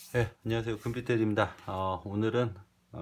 네, 안녕하세요. 금빛대리입니다. 오늘은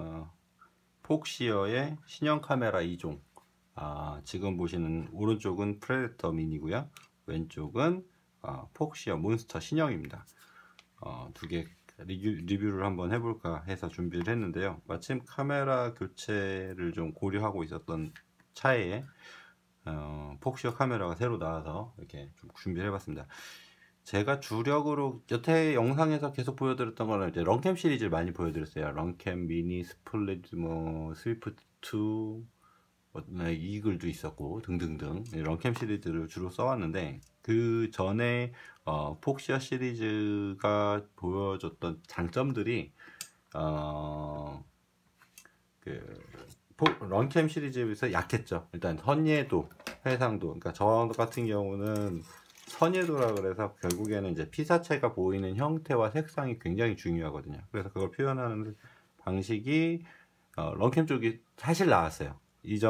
폭시어의 신형 카메라 2종. 지금 보시는 오른쪽은 프레데터 미니고요. 왼쪽은 폭시어 몬스터 신형입니다. 두 개 리뷰를 한번 해볼까 해서 준비를 했는데요. 마침 카메라 교체를 좀 고려하고 있었던 차에 폭시어 카메라가 새로 나와서 이렇게 좀 준비를 해봤습니다. 제가 주력으로 여태 영상에서 계속 보여드렸던 거는 이제 런캠 시리즈를 많이 보여드렸어요. 런캠 미니, 스플릿, 뭐 스위프트 2, 이글도 있었고 등등등 런캠 시리즈를 주로 써왔는데, 그 전에 폭시어 시리즈가 보여줬던 장점들이 런캠 시리즈에서 약했죠. 일단 선예도, 해상도. 그러니까 저 같은 경우는 선예도라 그래서 결국에는 이제 피사체가 보이는 형태와 색상이 굉장히 중요하거든요. 그래서 그걸 표현하는 방식이 런캠 쪽이 사실 나았어요.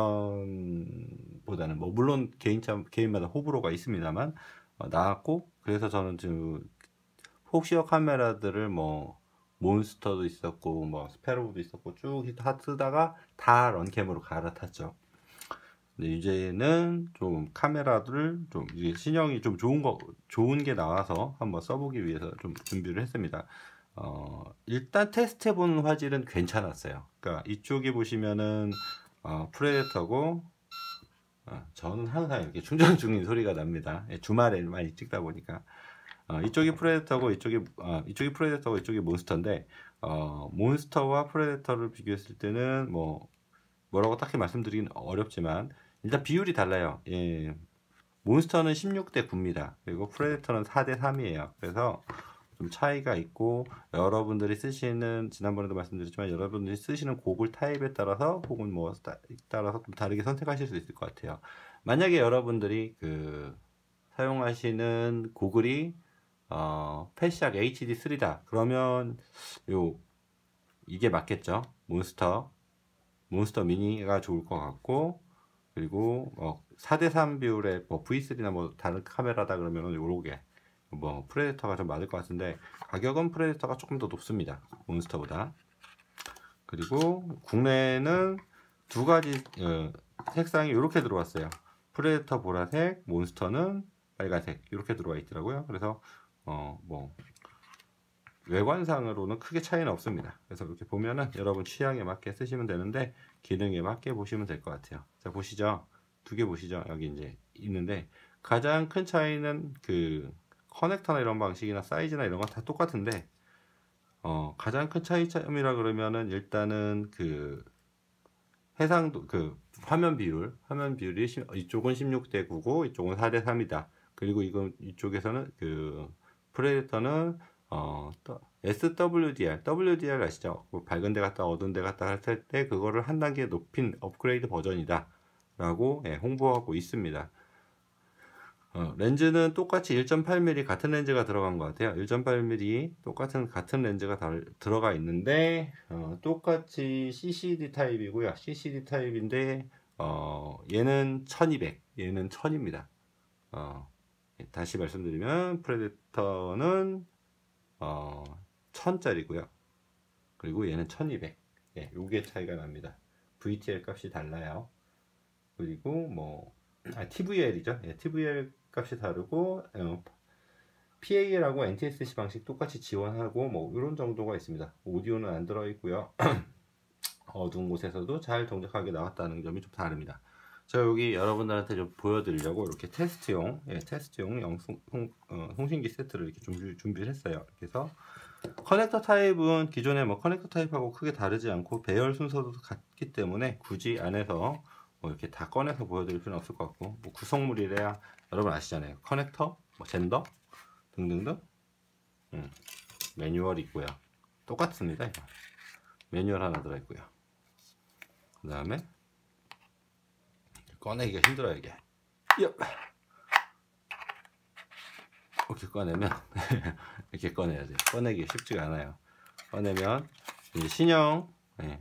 이전보다는 뭐 물론 개인마다 호불호가 있습니다만 나았고, 그래서 저는 지금 폭시어 카메라들을 뭐 몬스터도 있었고 뭐 스페로우도 있었고 쭉 쓰다가 다 런캠으로 갈아탔죠. 근데 이제는 좀 카메라들을 좀 이게 신형이 좀 좋은 게 나와서 한번 써보기 위해서 좀 준비를 했습니다. 일단 테스트 해보는 화질은 괜찮았어요. 그러니까 이쪽에 보시면은 프레데터고, 저는 항상 이렇게 충전 중인 소리가 납니다. 주말에 많이 찍다 보니까. 이쪽이 프레데터고 이쪽이 프레데터고 이쪽이 몬스터인데, 몬스터와 프레데터를 비교했을 때는 뭐라고 딱히 말씀드리긴 어렵지만 일단 비율이 달라요. 예. 몬스터는 16대 9입니다. 그리고 프레데터는 4대 3이에요. 그래서 좀 차이가 있고, 여러분들이 쓰시는, 지난번에도 말씀드렸지만 여러분들이 쓰시는 고글 타입에 따라서 혹은 뭐 따라서 좀 다르게 선택하실 수 있을 것 같아요. 만약에 여러분들이 사용하시는 고글이 패시악 HD3다 그러면 이게 맞겠죠. 몬스터 미니가 좋을 것 같고, 그리고 4대3 비율의 V3나 뭐 다른 카메라다 그러면 요렇게 프레데터가 좀 맞을 것 같은데, 가격은 프레데터가 조금 더 높습니다. 몬스터보다. 그리고 국내는 두 가지 색상이 이렇게 들어왔어요. 프레데터 보라색, 몬스터는 빨간색 이렇게 들어와 있더라고요. 그래서 외관상으로는 크게 차이는 없습니다. 그래서 이렇게 보면은 여러분 취향에 맞게 쓰시면 되는데, 기능에 맞게 보시면 될 것 같아요. 자, 보시죠. 두 개 보시죠. 여기 이제 있는데, 가장 큰 차이는 커넥터나 이런 방식이나 사이즈나 이런 건 다 똑같은데, 가장 큰 차이점이라 그러면은 일단은 해상도, 화면 비율이 이쪽은 16대 9고 이쪽은 4대 3이다. 그리고 이쪽에서는 프레데터는 또 WDR 아시죠? 밝은 데 갔다 어두운 데 갔다 할 때 그거를 한 단계 높인 업그레이드 버전이다 라고 홍보하고 있습니다. 렌즈는 똑같이 1.8mm 같은 렌즈가 들어간 것 같아요. 1.8mm 같은 렌즈가 들어가 있는데, 똑같이 CCD 타입이고요. CCD 타입인데 얘는 1200, 얘는 1000입니다. 다시 말씀드리면 프레데터는 1000짜리고요. 그리고 얘는 1200. 예, 요게 차이가 납니다. VTL 값이 달라요. 그리고 TVL이죠. 예, TVL 값이 다르고, PAL하고 NTSC 방식 똑같이 지원하고 이런 정도가 있습니다. 오디오는 안 들어있고요. 어두운 곳에서도 잘 동작하게 나왔다는 점이 좀 다릅니다. 자, 여기 여러분들한테 좀 보여드리려고 이렇게 테스트용 송신기 세트를 이렇게 준비를 했어요. 그래서 커넥터 타입은 기존의 커넥터 타입하고 크게 다르지 않고 배열 순서도 같기 때문에 굳이 안에서 이렇게 다 꺼내서 보여드릴 필요는 없을 것 같고, 구성물이래야 여러분 아시잖아요. 커넥터, 젠더 등등등. 매뉴얼이 있고요. 똑같습니다. 이거. 매뉴얼 하나 들어있고요. 그 다음에 꺼내기가 힘들어요, 이게. 이렇게 꺼내면 이렇게 꺼내야 돼요. 꺼내기 쉽지가 않아요. 꺼내면 이제 신형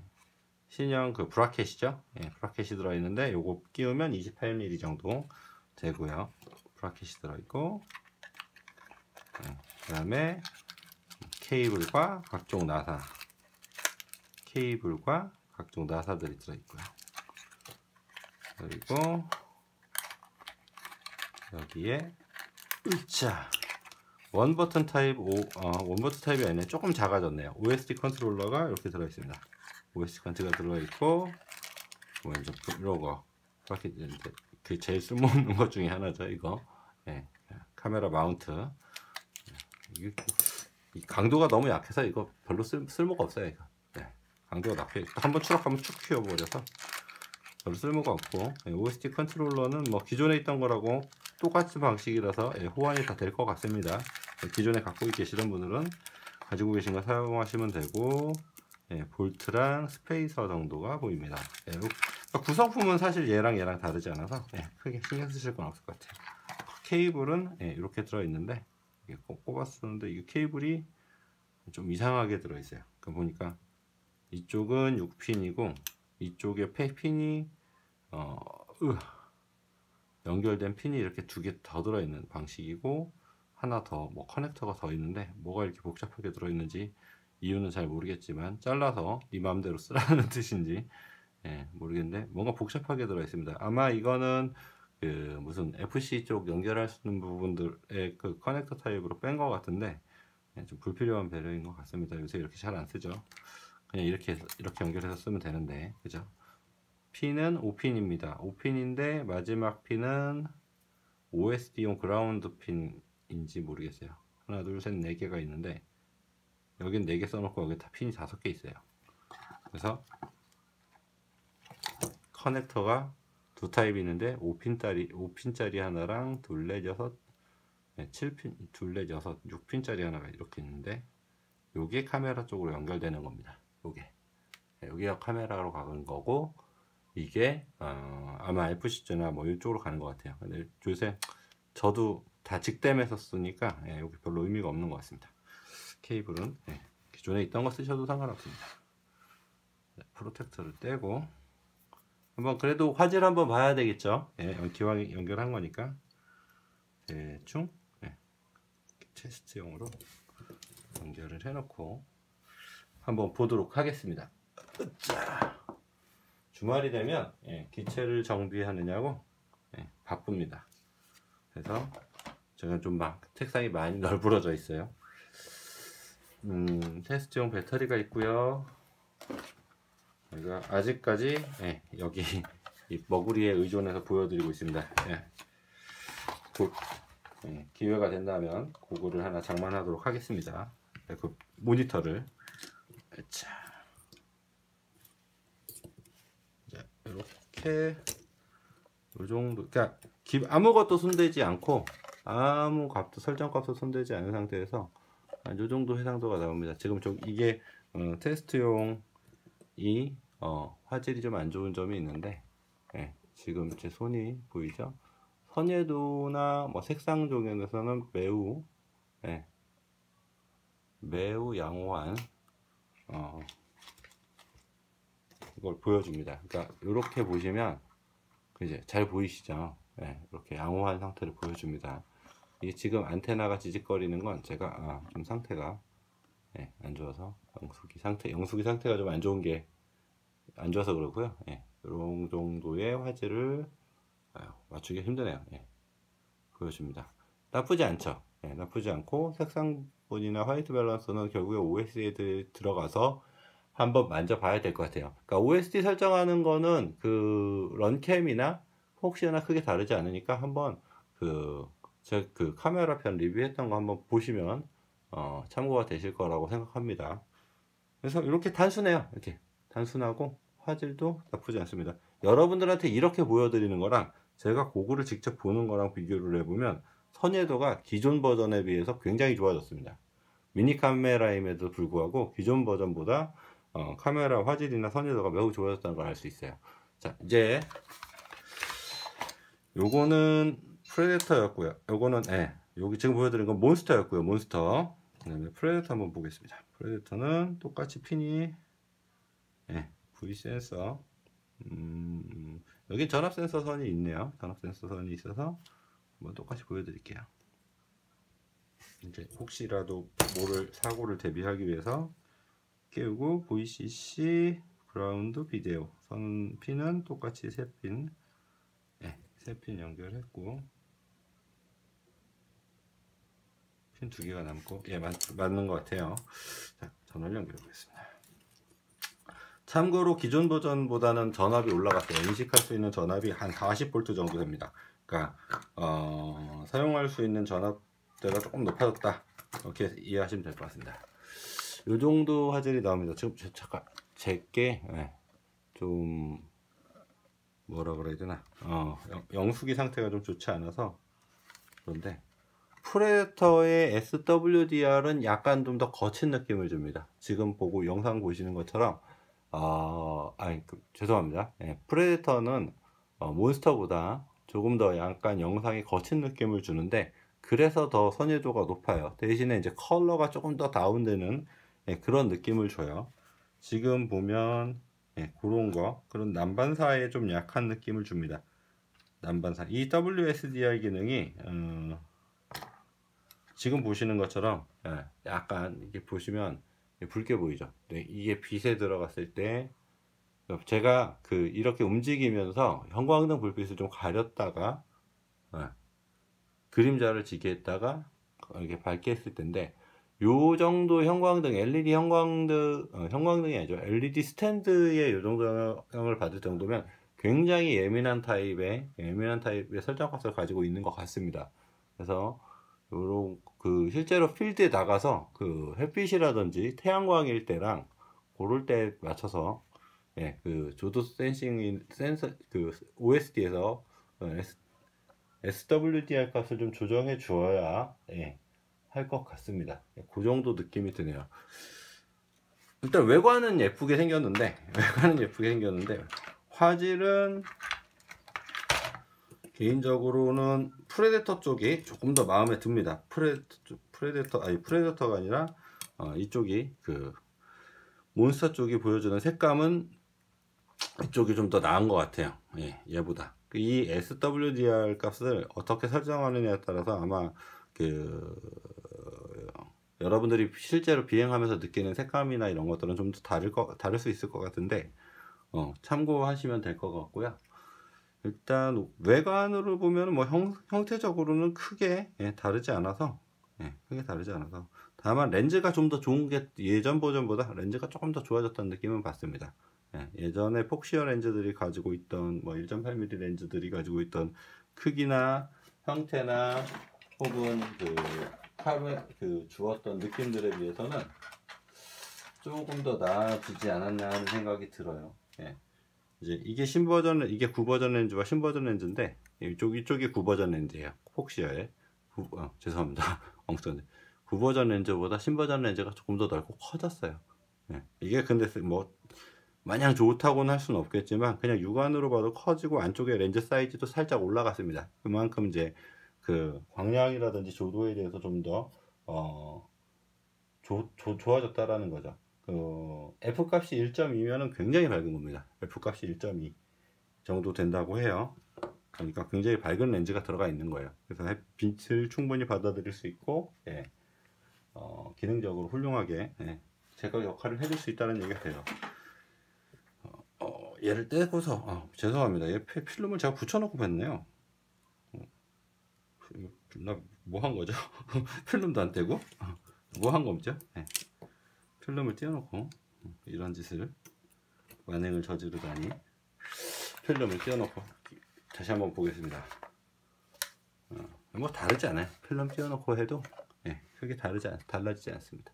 브라켓이죠. 브라켓이 들어있는데, 요거 끼우면 28mm 정도 되고요. 브라켓이 들어있고, 그 다음에 케이블과 각종 나사, 케이블과 각종 나사들이 들어있고요. 그리고 여기에 으차 원 버튼 타입 원 버튼 타입이 아니네, 조금 작아졌네요. OSD 컨트롤러가 이렇게 들어있습니다. OSD 컨트롤러가 들어있고 먼저 이런 거 이렇게 이제 그 제일 쓸모없는 것 중에 하나죠. 이거 카메라 마운트. 이 강도가 너무 약해서 이거 별로 쓸모가 없어요. 이거 강도가 약해. 한번 추락하면 쭉 휘어버려서 별로 쓸모가 없고, OSD 컨트롤러는 뭐 기존에 있던 거라고 똑같은 방식이라서 호환이 다 될 것 같습니다. 기존에 갖고 계시던 분들은 가지고 계신 거 사용하시면 되고, 볼트랑 스페이서 정도가 보입니다. 구성품은 사실 얘랑 다르지 않아서 크게 신경 쓰실 건 없을 것 같아요. 케이블은 이렇게 들어있는데, 꼽아 쓰는데 이 케이블이 좀 이상하게 들어있어요. 그러니까 보니까 이쪽은 6핀이고 이쪽에 핀이 연결된 핀이 이렇게 2개 더 들어있는 방식이고, 하나 더 뭐 커넥터가 더 있는데 뭐가 이렇게 복잡하게 들어있는지 이유는 잘 모르겠지만, 잘라서 네 마음대로 쓰라는 뜻인지 모르겠는데 뭔가 복잡하게 들어있습니다. 아마 이거는 그 무슨 FC 쪽 연결할 수 있는 부분들의 그 커넥터 타입으로 뺀 것 같은데, 좀 불필요한 배려인 것 같습니다. 요새 이렇게 잘 안 쓰죠. 그냥 이렇게 연결해서 쓰면 되는데, 그죠? 핀은 5핀입니다. 5핀인데 마지막 핀은 OSD용 그라운드 핀인지 모르겠어요. 하나, 둘, 셋, 4개가 있는데 여긴 4개 써놓고 여기 다 핀이 5개 있어요. 그래서 커넥터가 두 타입이 있는데 5핀짜리 하나랑 둘, 넷, 여섯, 7핀, 둘, 넷, 여섯, 6핀짜리 하나가 이렇게 있는데, 요게 카메라 쪽으로 연결되는 겁니다. 여기가 카메라로 가는 거고, 이게 아마 FC나 뭐 이쪽으로 가는 것 같아요. 근데 요새 저도 다 직댐에서 쓰니까 여기 별로 의미가 없는 것 같습니다. 케이블은 기존에 있던 거 쓰셔도 상관없습니다. 프로텍터를 떼고 한번 그래도 화질 한번 봐야 되겠죠. 기왕 연결한 거니까 대충 테스트용으로 연결을 해놓고 한번 보도록 하겠습니다. 자, 주말이 되면 기체를 정비하느냐고 바쁩니다. 그래서 제가 좀 책상이 많이 널브러져 있어요. 테스트용 배터리가 있고요. 제가 아직까지 여기 이 머구리에 의존해서 보여드리고 있습니다. 곧 기회가 된다면 그거를 하나 장만하도록 하겠습니다. 그 모니터를. 자, 이렇게 이 정도, 그러니까 아무것도 손대지 않고 아무 값도 설정값도 손대지 않은 상태에서 이 정도 해상도가 나옵니다. 지금 이게 테스트용 화질이 좀 안 좋은 점이 있는데, 지금 제 손이 보이죠? 선예도나 뭐 색상 쪽에서는 매우 양호한 이걸 보여줍니다. 그러니까 이렇게 보시면 이제 잘 보이시죠? 이렇게 양호한 상태를 보여줍니다. 이게 지금 안테나가 지직거리는 건 제가 좀 상태가 안 좋아서 영수기 상태가 좀 안 좋아서 그렇고요. 이런 정도의 화질을 맞추기 힘드네요. 보여줍니다. 나쁘지 않죠. 나쁘지 않고, 색상본이나 화이트 밸런스는 결국에 OSD에 들어가서 한번 만져봐야 될 것 같아요. 그러니까 OSD 설정하는 거는 그 런캠이나 혹시나 크게 다르지 않으니까 한번 제가 그 카메라 편 리뷰했던 거 한번 보시면 참고가 되실 거라고 생각합니다. 그래서 이렇게 단순해요. 이렇게 단순하고 화질도 나쁘지 않습니다. 여러분들한테 이렇게 보여드리는 거랑 제가 고글을 직접 보는 거랑 비교를 해보면 선예도가 기존 버전에 비해서 굉장히 좋아졌습니다. 미니 카메라임에도 불구하고 기존 버전보다 카메라 화질이나 선예도가 매우 좋아졌다는 걸 알 수 있어요. 자, 이제 요거는 프레데터였고요. 요거는 여기 지금 보여드린 건 몬스터였고요. 몬스터. 그다음에 프레데터 한번 보겠습니다. 프레데터는 똑같이 핀이 V 센서, 여기 전압 센서 선이 있네요. 전압 센서 선이 있어서 한번 똑같이 보여드릴게요. 이제 혹시라도 모를 사고를 대비하기 위해서 깨우고 VCC 그라운드 비데오 선 핀은 똑같이 3핀, 네, 3핀 연결했고 핀 2개가 남고, 예, 맞는 것 같아요. 자, 전원을 연결해 보겠습니다. 참고로 기존 버전보다는 전압이 올라갔어요. 인식할 수 있는 전압이 한 40V 정도 됩니다. 그러니까 사용할 수 있는 전압대가 조금 높아졌다, 이렇게 이해하시면 될 것 같습니다. 이 정도 화질이 나옵니다. 지금 잠깐 제게 좀 뭐라 그래야 되나, 영수기 상태가 좀 좋지 않아서 그런데 프레데터의 SWDR은 약간 좀 더 거친 느낌을 줍니다. 지금 보고 영상 보시는 것처럼 죄송합니다. 프레데터는 몬스터보다 조금 더 약간 영상이 거친 느낌을 주는데, 그래서 더 선율도가 높아요. 대신에 이제 컬러가 조금 더 다운되는 그런 느낌을 줘요. 지금 보면 그런 난반사에 좀 약한 느낌을 줍니다. 난반사. 이 WSDR 기능이 지금 보시는 것처럼 약간 이렇게 보시면 붉게 보이죠. 네, 이게 빛에 들어갔을 때 제가 이렇게 움직이면서 형광등 불빛을 좀 가렸다가 그림자를 지게 했다가 이렇게 밝게 했을 텐데, 요 정도 형광등, LED 형광등이 아니죠. LED 스탠드의 요 정도 영향을 받을 정도면 굉장히 예민한 타입의 설정 값을 가지고 있는 것 같습니다. 그래서 요런 실제로 필드에 나가서 햇빛이라든지 태양광일 때랑 그럴 때 맞춰서 조도 센싱 센서 OSD에서 SWDR 값을 좀 조정해 주어야 할 것 같습니다. 그 정도 느낌이 드네요. 일단 외관은 예쁘게 생겼는데 화질은 개인적으로는 프레데터 쪽이 조금 더 마음에 듭니다. 프레데터가 아니라 이쪽이 몬스터 쪽이 보여주는 색감은 이쪽이 좀 더 나은 것 같아요. 얘보다. 이 SWDR 값을 어떻게 설정하느냐에 따라서 아마 여러분들이 실제로 비행하면서 느끼는 색감이나 이런 것들은 좀 더 다를 수 있을 것 같은데 참고하시면 될 것 같고요. 일단 외관으로 보면 뭐 형태적으로는 크게 다르지 않아서 다만 렌즈가 좀 더 좋은 게 예전 버전보다 렌즈가 조금 더 좋아졌다는 느낌은 받습니다. 예전에 폭시어 렌즈들이 가지고 있던 1.8mm 렌즈들이 가지고 있던 크기나 형태나 혹은 주었던 느낌들에 비해서는 조금 더 나아지지 않았나 하는 생각이 들어요. 이제 이게 신버전, 이게 9버전 렌즈와 신버전 렌즈인데 이쪽이 9버전 렌즈예요. 폭시어에 죄송합니다. 엉뚱한데 9버전 렌즈보다 신버전 렌즈가 조금 더 넓고 커졌어요. 이게 근데 뭐 마냥 좋다고는 할 수는 없겠지만 그냥 육안으로 봐도 커지고 안쪽에 렌즈 사이즈도 살짝 올라갔습니다. 그만큼 이제 광량이라든지 조도에 대해서 좀 더 좋아졌다라는 거죠. F값이 1.2면은 굉장히 밝은 겁니다. F값이 1.2 정도 된다고 해요. 그러니까 굉장히 밝은 렌즈가 들어가 있는 거예요. 그래서 빛을 충분히 받아들일 수 있고 기능적으로 훌륭하게 제가 역할을 해줄 수 있다는 얘기가 돼요. 얘를 떼고서 죄송합니다. 얘 필름을 제가 붙여놓고 뵀네요. 나 뭐 한 거죠? 필름도 안 떼고 뭐 한 거죠? 필름을 띄워놓고 이런 짓을 만행을 저지르다니. 필름을 띄워놓고 다시 한번 보겠습니다. 뭐 다르지 않아요. 필름 띄워놓고 해도 크게 달라지지 않습니다.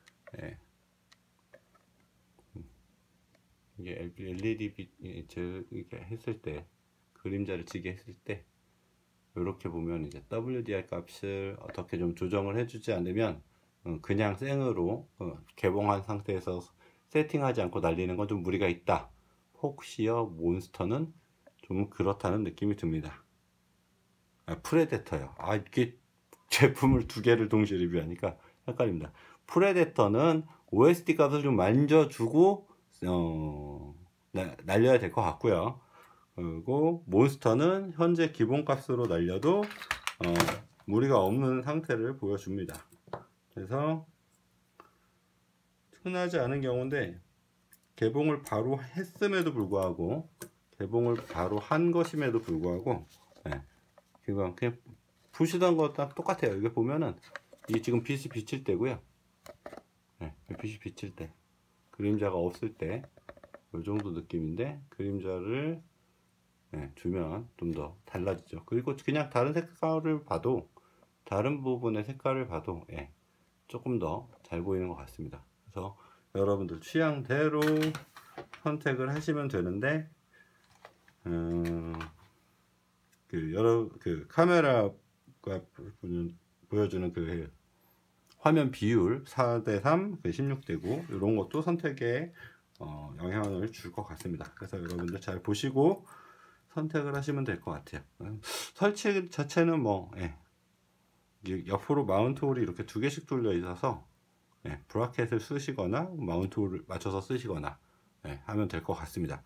이게 LED 빛 이렇게 했을 때, 그림자를 지게 했을 때 이렇게 보면 이제 WDR 값을 어떻게 좀 조정을 해주지 않으면 그냥 생으로 개봉한 상태에서 세팅하지 않고 날리는 건 좀 무리가 있다. 폭시어 몬스터는 좀 그렇다는 느낌이 듭니다. 프레데터요. 이게 제품을 두 개를 동시에 리뷰하니까 헷갈립니다. 프레데터는 OSD 값을 좀 만져주고 날려야 될 것 같고요. 그리고 몬스터는 현재 기본 값으로 날려도 무리가 없는 상태를 보여줍니다. 그래서 흔하지 않은 경우인데 개봉을 바로 했음에도 불구하고 개봉을 바로 한 것임에도 불구하고 그냥 보시던 거랑 똑같아요. 이게 보면은 이게 지금 빛이 비칠 때고요. 빛이 비칠 때 그림자가 없을 때 이 정도 느낌인데 그림자를 주면 좀 더 달라지죠. 그리고 그냥 다른 색깔을 봐도 다른 부분의 색깔을 봐도 조금 더 잘 보이는 것 같습니다. 그래서 여러분들 취향대로 선택을 하시면 되는데 그 카메라가 보여주는 그 화면 비율 4:3, 16:9 이런 것도 선택에 영향을 줄 것 같습니다. 그래서 여러분들 잘 보시고 선택을 하시면 될 것 같아요. 설치 자체는 뭐 옆으로 마운트 홀이 이렇게 두 개씩 뚫려 있어서 브라켓을 쓰시거나 마운트 홀을 맞춰서 쓰시거나 하면 될 것 같습니다.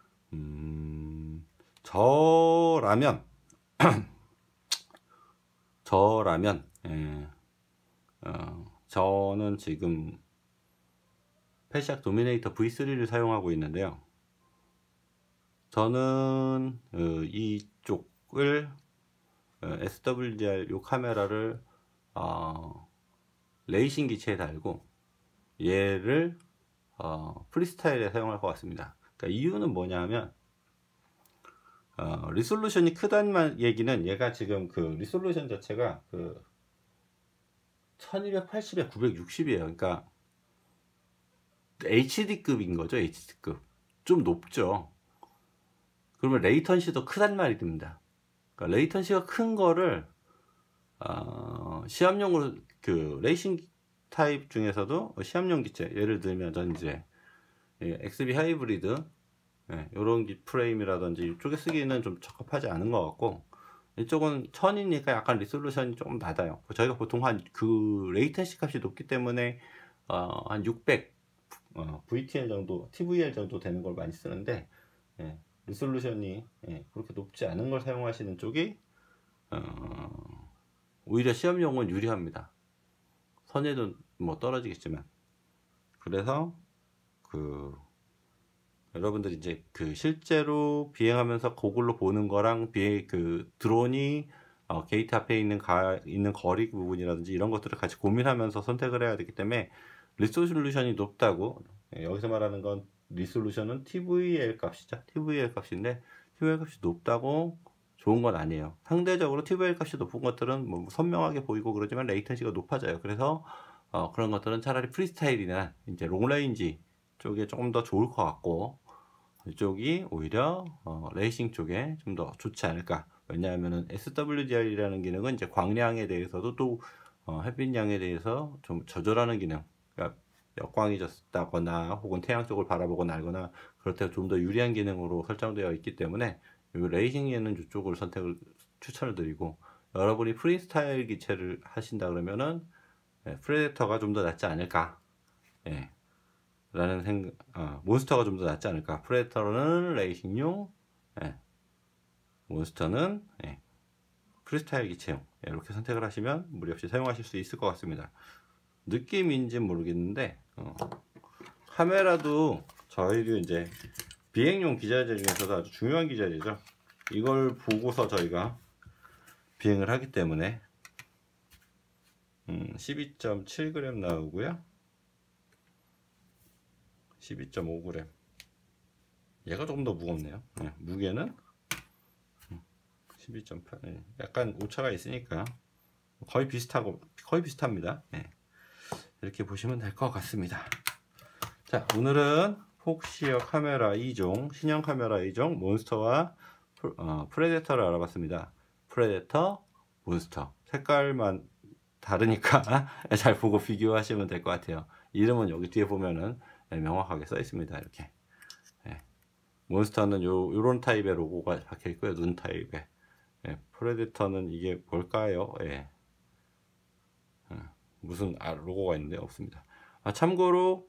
저라면 저는 지금 패시악 도미네이터 V3를 사용하고 있는데요. 저는 이쪽을 SWR 요 카메라를 레이싱 기체에 달고 얘를 프리스타일에 사용할 것 같습니다. 그러니까 이유는 뭐냐면 리솔루션이 크다는 얘기는 얘가 지금 그 리솔루션 자체가 그 1280에 960이에요. 그러니까 HD급인 거죠. HD급 좀 높죠. 그러면 레이턴시도 크단 말이 됩니다. 그러니까 레이턴시가 큰 거를 시합용으로 그 레이싱 타입 중에서도 시합용 기체 예를 들면 전 이제 XB 하이브리드 이런 프레임이라든지 이쪽에 쓰기는 좀 적합하지 않은 것 같고 이쪽은 1000이니까 약간 리솔루션이 조금 낮아요. 저희가 보통 한 그 레이턴시 값이 높기 때문에 한 600 VTL 정도, TVL 정도 되는 걸 많이 쓰는데 리솔루션이 그렇게 높지 않은 걸 사용하시는 쪽이 오히려 시험용은 유리합니다. 선에도 뭐 떨어지겠지만 그래서 여러분들이 이제 그 실제로 비행하면서 고글로 보는 거랑 그 드론이 게이트 앞에 있는 거리 부분이라든지 이런 것들을 같이 고민하면서 선택을 해야 되기 때문에 리솔루션이 높다고 여기서 말하는 건 리솔루션은 TVL 값이죠. TVL 값인데 TVL 값이 높다고 좋은 건 아니에요. 상대적으로 TVL 값이 높은 것들은 뭐 선명하게 보이고 그러지만 레이턴시가 높아져요. 그래서 그런 것들은 차라리 프리스타일이나 이제 롱레인지 쪽에 조금 더 좋을 것 같고 이쪽이 오히려 레이싱 쪽에 좀 더 좋지 않을까. 왜냐하면은 SWDR이라는 기능은 이제 광량에 대해서도 또 햇빛량에 대해서 좀 조절하는 기능. 그러니까 역광이 졌다거나 혹은 태양 쪽을 바라보고 날거나 그럴 때 좀 더 유리한 기능으로 설정되어 있기 때문에 레이싱에는 이쪽을 추천을 드리고 여러분이 프리스타일 기체를 하신다 그러면은 프레데터가 좀 더 낫지 않을까. 라는 몬스터가 좀 더 낫지 않을까. 프레데터는 레이싱용, 몬스터는 프리스타일 기체용. 이렇게 선택을 하시면 무리 없이 사용하실 수 있을 것 같습니다. 느낌인지는 모르겠는데 카메라도 저희도 이제 비행용 기자재 중에서도 아주 중요한 기자재죠. 이걸 보고서 저희가 비행을 하기 때문에 12.7g 나오고요. 12.5g. 얘가 조금 더 무겁네요. 무게는 12.8. 약간 오차가 있으니까 거의 비슷합니다. 이렇게 보시면 될 것 같습니다. 자, 오늘은 폭시어 카메라 2종, 신형 카메라 2종, 몬스터와 프레데터를 알아봤습니다. 프레데터, 몬스터. 색깔만 다르니까 잘 보고 비교하시면 될 것 같아요. 이름은 여기 뒤에 보면은 명확하게 써 있습니다. 이렇게. 몬스터는 요런 타입의 로고가 박혀 있고요. 눈 타입의. 프레데터는 이게 뭘까요? 무슨 로고가 있는데 없습니다. 참고로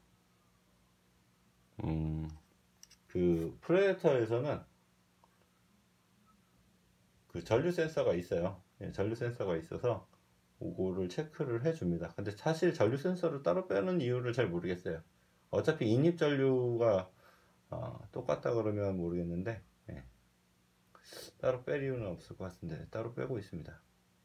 그 프레데터에서는 그 전류 센서가 있어요. 전류 센서가 있어서 그거를 체크를 해줍니다. 근데 사실 전류 센서를 따로 빼는 이유를 잘 모르겠어요. 어차피 인입 전류가 똑같다 그러면 모르겠는데, 예. 따로 뺄 이유는 없을 것 같은데 따로 빼고 있습니다.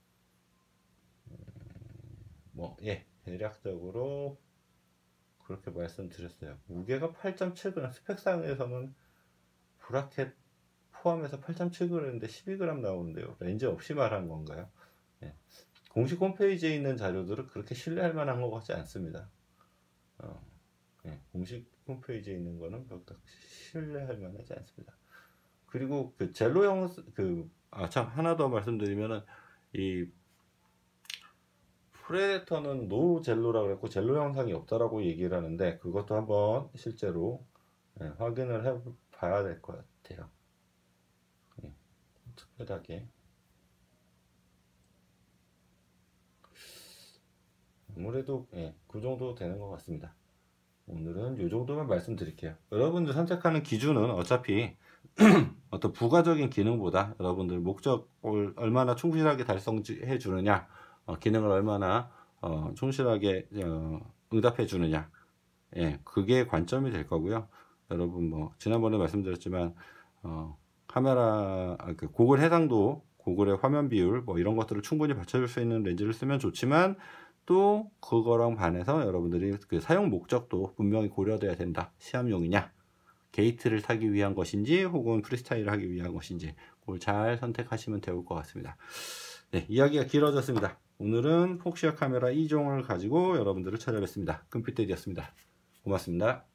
뭐, 예, 대략적으로 그렇게 말씀드렸어요. 무게가 8.7g, 스펙상에서는 브라켓 포함해서 8.7g인데 12g 나오는데요. 렌즈 없이 말한 건가요? 예. 공식 홈페이지에 있는 자료들은 그렇게 신뢰할 만한 것 같지 않습니다. 예. 공식 홈페이지에 있는 거는 그렇게 신뢰할 만하지 않습니다. 그리고 그 젤로형 참 하나 더 말씀드리면은 이 프레데터는 노 젤로라고 그랬고 젤로 형상이 없다라고 얘기를 하는데 그것도 한번 실제로 확인을 해 봐야 될 것 같아요. 특별하게 아무래도 그 정도 되는 것 같습니다. 오늘은 이 정도만 말씀드릴게요. 여러분들 선택하는 기준은 어차피 어떤 부가적인 기능보다 여러분들 목적을 얼마나 충실하게 달성해 주느냐, 기능을 얼마나 충실하게 응답해 주느냐, 그게 관점이 될 거고요. 여러분 뭐 지난번에 말씀드렸지만 카메라 고글 해상도, 고글의 화면 비율 뭐 이런 것들을 충분히 받쳐줄 수 있는 렌즈를 쓰면 좋지만 또 그거랑 반해서 여러분들이 그 사용 목적도 분명히 고려돼야 된다. 시험용이냐, 게이트를 타기 위한 것인지 혹은 프리스타일을 하기 위한 것인지 그걸 잘 선택하시면 될 것 같습니다. 네, 이야기가 길어졌습니다. 오늘은 폭시어 카메라 2종을 가지고 여러분들을 찾아뵙습니다. 금빛대디였습니다. 고맙습니다.